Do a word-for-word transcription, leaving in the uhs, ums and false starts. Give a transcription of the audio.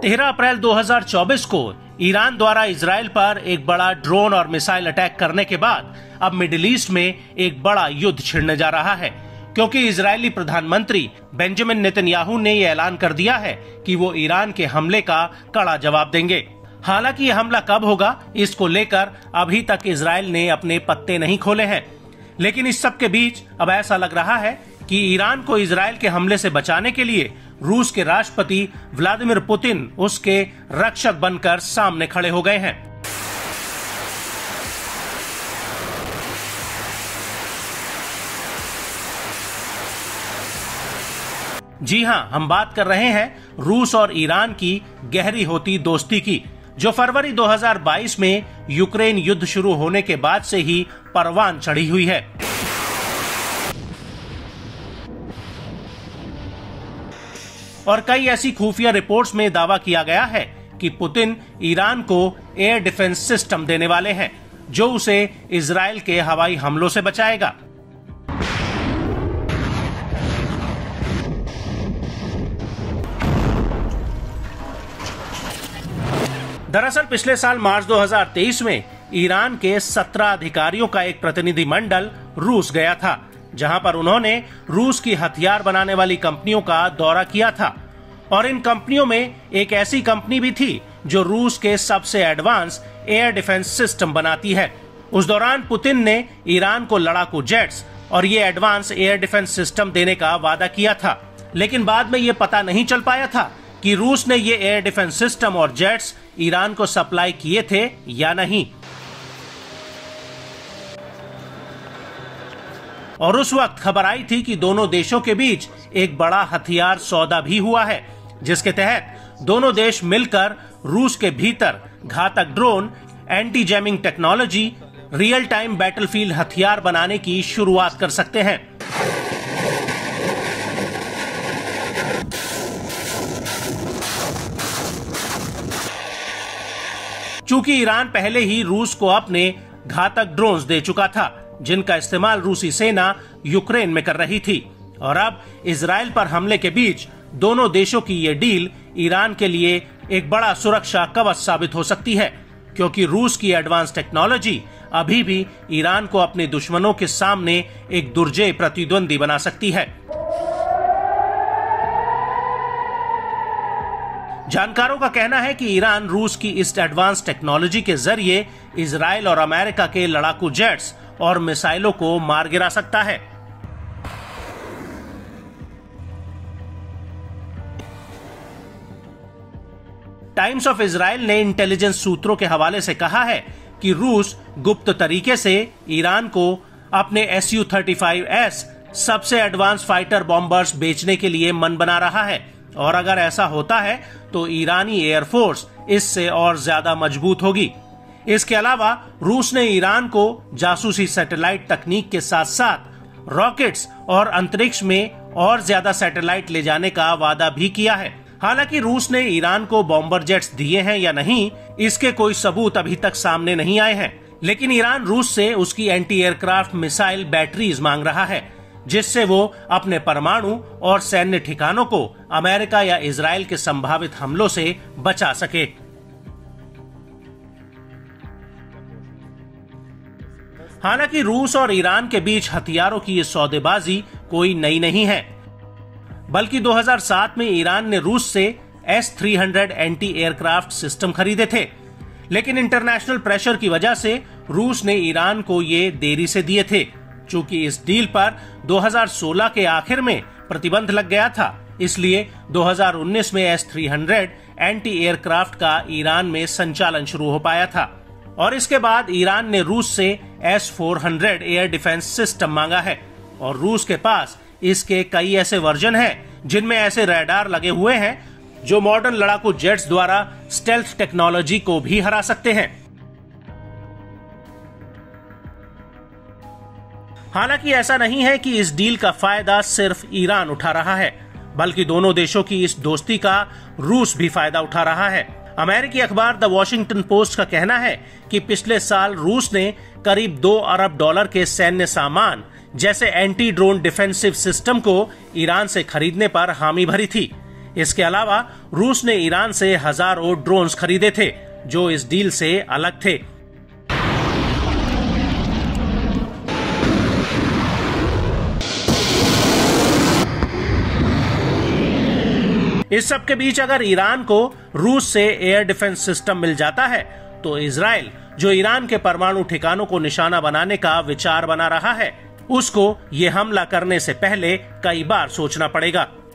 तेरह अप्रैल दो हज़ार चौबीस को ईरान द्वारा इजराइल पर एक बड़ा ड्रोन और मिसाइल अटैक करने के बाद अब मिडिल ईस्ट में एक बड़ा युद्ध छिड़ने जा रहा है, क्योंकि इजरायली प्रधानमंत्री बेंजामिन नेतन्याहू ने यह ऐलान कर दिया है कि वो ईरान के हमले का कड़ा जवाब देंगे। हालांकि यह हमला कब होगा, इसको लेकर अभी तक इजराइल ने अपने पत्ते नहीं खोले हैं। लेकिन इस सब के बीच अब ऐसा लग रहा है कि ईरान को इजराइल के हमले से बचाने के लिए रूस के राष्ट्रपति व्लादिमीर पुतिन उसके रक्षक बनकर सामने खड़े हो गए हैं। जी हां, हम बात कर रहे हैं रूस और ईरान की गहरी होती दोस्ती की, जो फरवरी दो हज़ार बाईस में यूक्रेन युद्ध शुरू होने के बाद से ही परवान चढ़ी हुई है। और कई ऐसी खुफिया रिपोर्ट्स में दावा किया गया है कि पुतिन ईरान को एयर डिफेंस सिस्टम देने वाले हैं, जो उसे इजराइल के हवाई हमलों से बचाएगा। दरअसल पिछले साल मार्च दो हज़ार तेईस में ईरान के सत्रह अधिकारियों का एक प्रतिनिधि मंडल रूस गया था, जहां पर उन्होंने रूस की हथियार बनाने वाली कंपनियों का दौरा किया था। और इन कंपनियों में एक ऐसी कंपनी भी थी जो रूस के सबसे एडवांस एयर डिफेंस सिस्टम बनाती है। उस दौरान पुतिन ने ईरान को लड़ाकू जेट्स और ये एडवांस एयर डिफेंस सिस्टम देने का वादा किया था, लेकिन बाद में ये पता नहीं चल पाया था कि रूस ने ये एयर डिफेंस सिस्टम और जेट्स ईरान को सप्लाई किए थे या नहीं। और उस वक्त खबर आई थी कि दोनों देशों के बीच एक बड़ा हथियार सौदा भी हुआ है, जिसके तहत दोनों देश मिलकर रूस के भीतर घातक drone, anti jamming technology, real time battlefield हथियार बनाने की शुरुआत कर सकते हैं। चूंकि ईरान पहले ही रूस को अपने घातक ड्रोन्स दे चुका था, जिनका इस्तेमाल रूसी सेना यूक्रेन में कर रही थी, और अब इजराइल पर हमले के बीच दोनों देशों की ये डील ईरान के लिए एक बड़ा सुरक्षा कवच साबित हो सकती है, क्योंकि रूस की एडवांस टेक्नोलॉजी अभी भी ईरान को अपने दुश्मनों के सामने एक दुर्जय प्रतिद्वंदी बना सकती है। जानकारों का कहना है कि ईरान रूस की इस एडवांस टेक्नोलॉजी के जरिए इजराइल और अमेरिका के लड़ाकू जेट्स और मिसाइलों को मार गिरा सकता है। टाइम्स ऑफ इजराइल ने इंटेलिजेंस सूत्रों के हवाले से कहा है कि रूस गुप्त तरीके से ईरान को अपने S U thirty five S सबसे एडवांस फाइटर बॉम्बर्स बेचने के लिए मन बना रहा है, और अगर ऐसा होता है तो ईरानी एयरफोर्स इससे और ज्यादा मजबूत होगी। इसके अलावा रूस ने ईरान को जासूसी सैटेलाइट तकनीक के साथ साथ रॉकेट्स और अंतरिक्ष में और ज्यादा सैटेलाइट ले जाने का वादा भी किया है। हालांकि रूस ने ईरान को बॉम्बर जेट्स दिए हैं या नहीं, इसके कोई सबूत अभी तक सामने नहीं आए हैं, लेकिन ईरान रूस से उसकी एंटी एयरक्राफ्ट मिसाइल बैटरीज मांग रहा है, जिससे वो अपने परमाणु और सैन्य ठिकानों को अमेरिका या इजराइल के संभावित हमलों से बचा सके। हालांकि रूस और ईरान के बीच हथियारों की ये सौदेबाजी कोई नई नहीं है, बल्कि दो हज़ार सात में ईरान ने रूस से एस तीन सौ एंटी एयरक्राफ्ट सिस्टम खरीदे थे, लेकिन इंटरनेशनल प्रेशर की वजह से रूस ने ईरान को ये देरी से दिए थे। चूंकि इस डील पर दो हज़ार सोलह के आखिर में प्रतिबंध लग गया था, इसलिए दो हज़ार उन्नीस में एस तीन सौ एंटी एयरक्राफ्ट का ईरान में संचालन शुरू हो पाया था। और इसके बाद ईरान ने रूस से एस चार सौ एयर डिफेंस सिस्टम मांगा है, और रूस के पास इसके कई ऐसे वर्जन हैं जिनमें ऐसे रडार लगे हुए हैं जो मॉडर्न लड़ाकू जेट्स द्वारा स्टेल्थ टेक्नोलॉजी को भी हरा सकते हैं। हालांकि ऐसा नहीं है कि इस डील का फायदा सिर्फ ईरान उठा रहा है, बल्कि दोनों देशों की इस दोस्ती का रूस भी फायदा उठा रहा है। अमेरिकी अखबार द वॉशिंगटन पोस्ट का कहना है कि पिछले साल रूस ने करीब दो अरब डॉलर के सैन्य सामान जैसे एंटी ड्रोन डिफेंसिव सिस्टम को ईरान से खरीदने पर हामी भरी थी। इसके अलावा रूस ने ईरान से हजारों ड्रोन्स खरीदे थे जो इस डील से अलग थे। इस सब के बीच अगर ईरान को रूस से एयर डिफेंस सिस्टम मिल जाता है तो इजराइल, जो ईरान के परमाणु ठिकानों को निशाना बनाने का विचार बना रहा है, उसको ये हमला करने से पहले कई बार सोचना पड़ेगा।